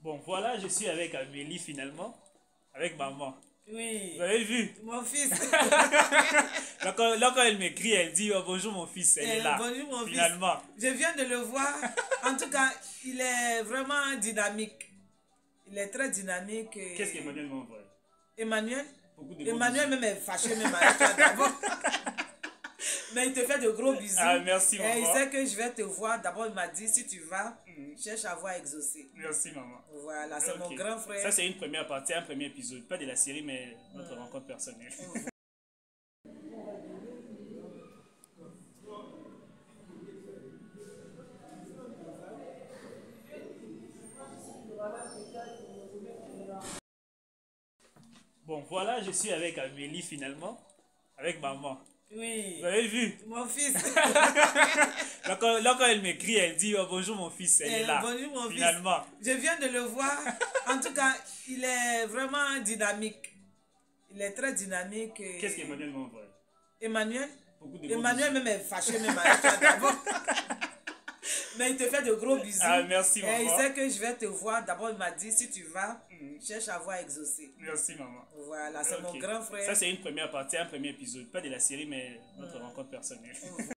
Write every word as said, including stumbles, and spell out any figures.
Bon, voilà, je suis avec Amélie finalement, avec maman. Oui. Vous avez vu? Mon fils. Là, quand, là, quand elle m'écrit, elle dit oh, bonjour mon fils, elle Eh, est là. bonjour mon Finalement. fils. Je viens de le voir. En tout cas, il est vraiment dynamique. Il est très dynamique. et- Qu'est-ce qu'Emmanuel m'a envoyé? Emmanuel Beaucoup de gros Emmanuel bisous. même est fâché même avec toi d'abord. Mais il te fait de gros bisous. Ah, merci, Et maman. il sait que je vais te voir. D'abord, il m'a dit si tu vas, Mhm. cherche à voir exaucé. Merci maman. Voilà, c'est Ok. mon grand frère. Ça c'est une première partie, un premier épisode. Pas de la série mais notre rencontre personnelle. Bon, voilà, je suis avec Amélie finalement, avec maman. Oui. Vous avez vu? Mon fils. Là, quand, là, quand elle m'écrit, elle dit oh, bonjour mon fils, elle Eh, est là. bonjour mon Finalement. fils. Je viens de le voir. En tout cas, il est vraiment dynamique. Il est très dynamique. et- Qu'est-ce qu'Emmanuel m'a envoyé? Emmanuel Beaucoup de gros Emmanuel bisous. même est fâché même avec toi d'abord. Mais il te fait de gros bisous. Ah, merci, Et maman. il sait que je vais te voir. D'abord, il m'a dit si tu vas, Mhm. cherche à voir exaucé. Merci maman. Voilà, c'est Ok. mon grand frère. Ça c'est une première partie, un premier épisode. Pas de la série mais notre rencontre personnelle.